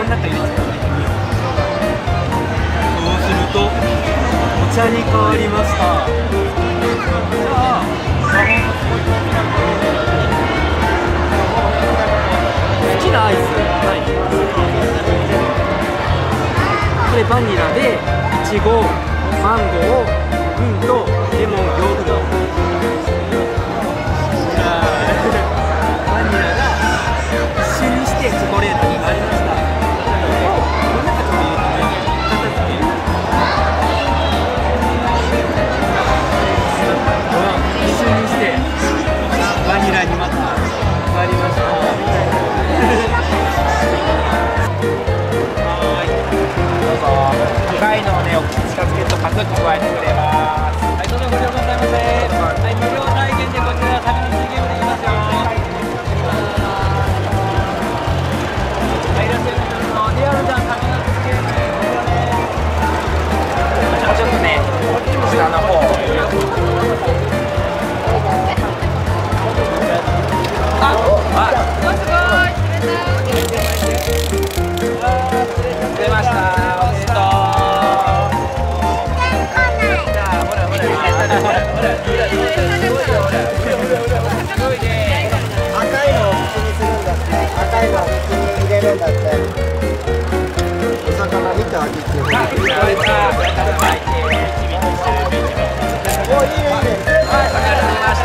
の中入れちゃう。そうするとお茶に変わりました。じゃあ好きなアイス、はい、これバニラでいちご、マンゴー、ミント、レモン、ヨーグルト。バニラが一緒にしてチョコレートになりました。この中ちょっと言うとね、片付け一緒にしてバニラにまた変わりました。はい、どうぞ。赤いのをね、お口に近づけるとパクッと加えてくれます。はい、どうぞご利用くださいませ。はい、無料体験でこちら旅のゲームできますよ。はい、いらっしゃいませ。リアルじゃん、旅のゲームもうちょっとね、下の方。出ました。おめでとう。じゃあ、ほらほら。 赤いのを口にするんだって。赤いのを口に入れるんだって。お魚見てあげて。おいいねいいね。 はい、わかりました。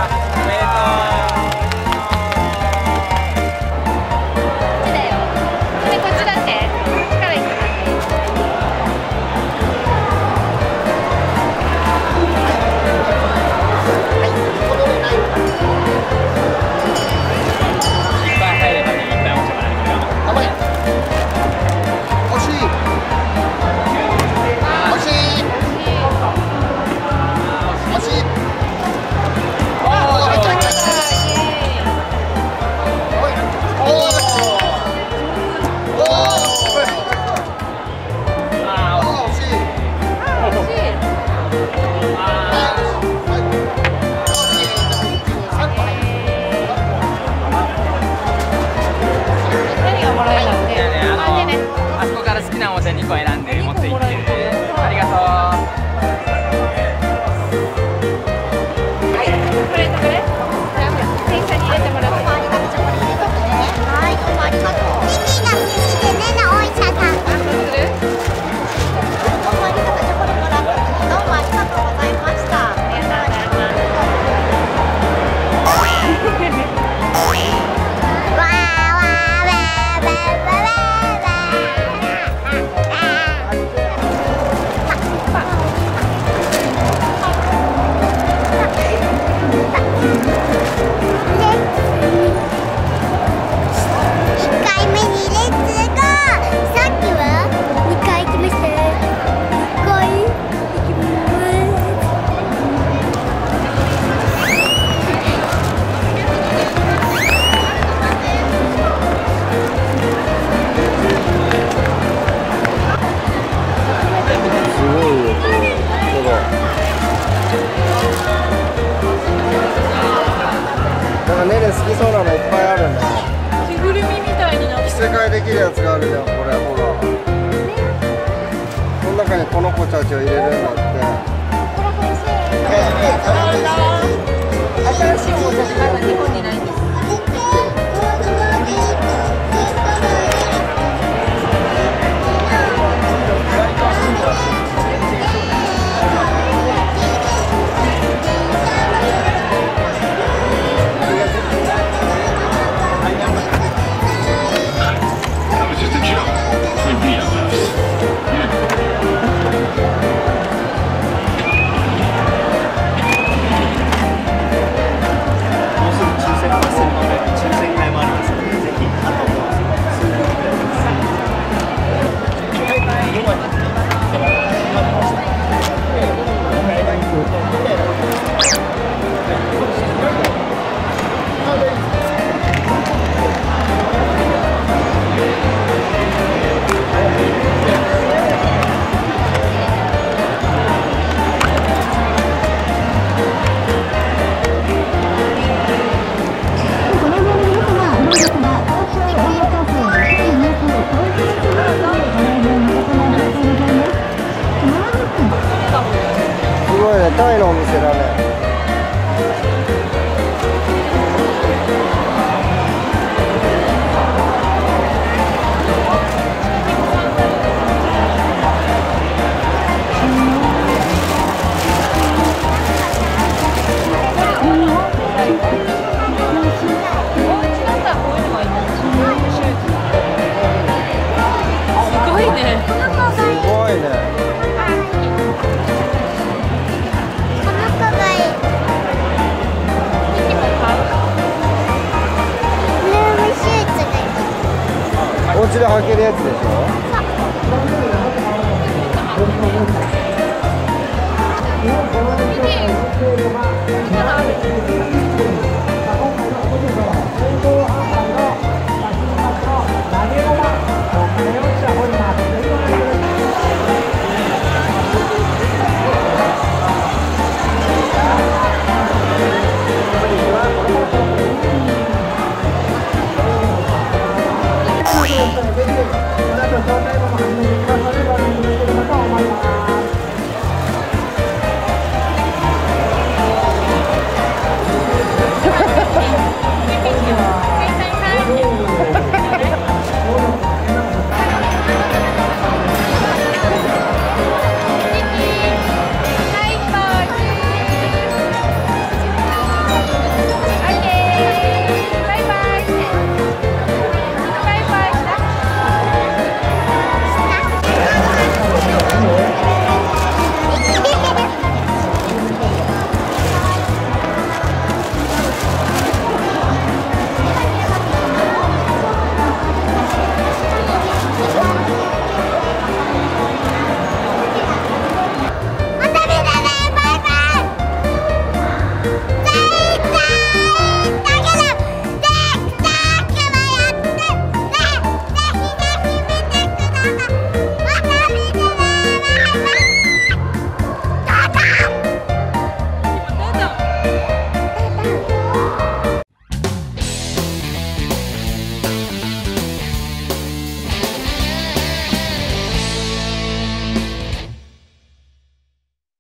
おめでとう。2個選んで持っていって、ありがとう。はい、これ電車に入れてもらって。ありがとう、チョコレート入れとくね。はい、どうもありがとう。ミミが好きでね、お医者さん。どうする？どうもありがとう、チョコレートラップ。どうもありがとうございました。ありがとうございます。 ねね好きそうなのいっぱいあるんだよ。 着ぐるみみたいになってる。 着せ替えできるやつがあるじゃん、これほら。この中にこの子たちを入れるんだって。 これ欲しい。新しいおもちゃってまだ日本にないんです。 もうすぐタイのお店だね。お家で履けるやつでしょ。